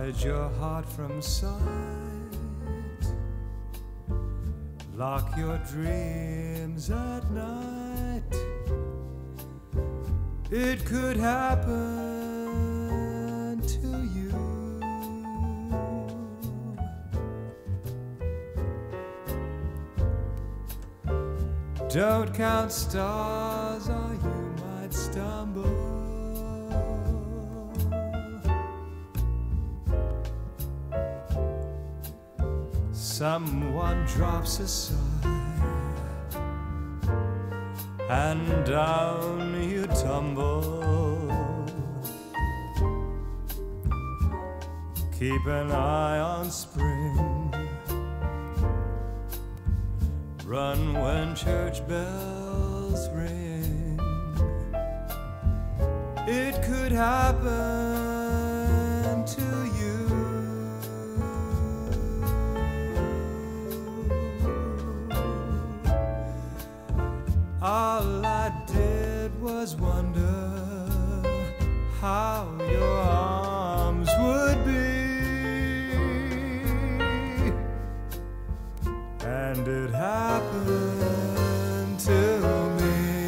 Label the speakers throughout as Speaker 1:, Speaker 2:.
Speaker 1: Hide your heart from sight. Lock your dreams at night. It could happen to you. Don't count stars or you might stumble. Someone drops a sigh, and down you tumble. Keep an eye on spring. Run when church bells ring. It could happen to you. All I did was wonder how your arms would be, and it happened to me.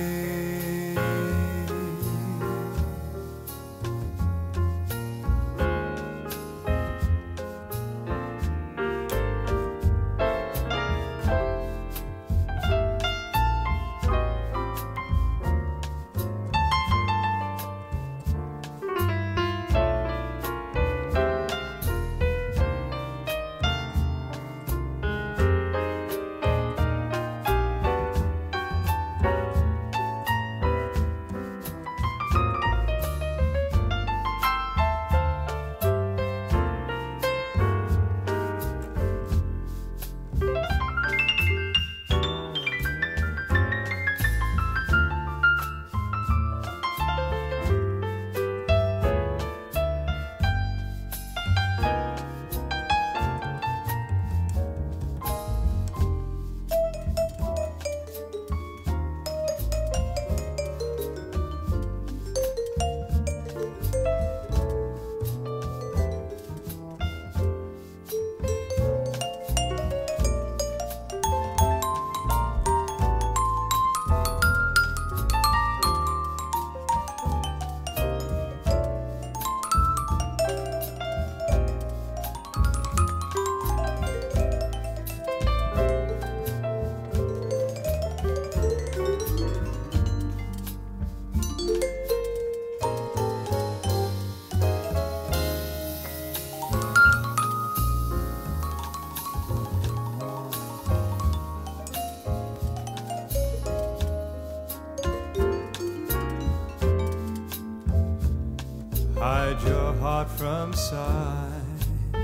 Speaker 1: Hide your heart from sight.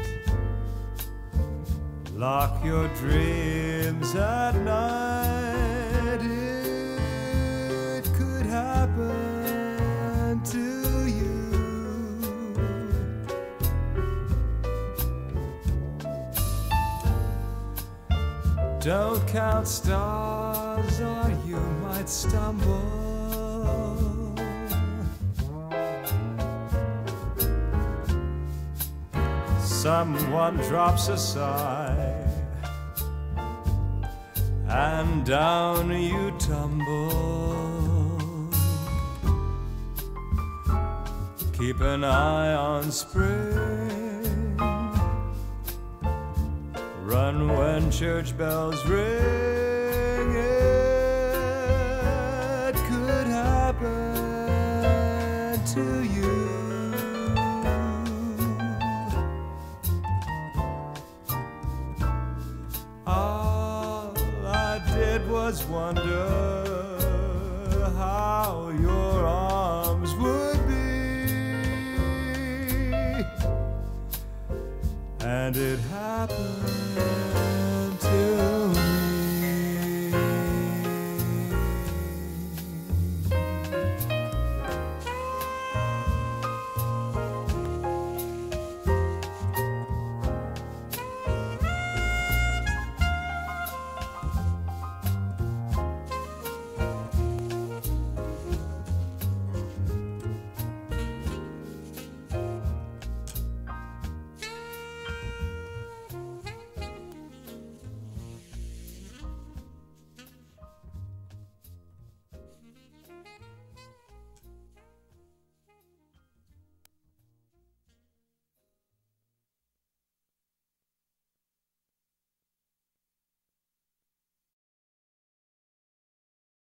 Speaker 1: Lock your dreams at night. It could happen to you. Don't count stars or you might stumble. Someone drops a sigh, and down you tumble. Keep an eye on spring. Run when church bells ring. It could happen to you. Was wonder how your arms would be, and it happened.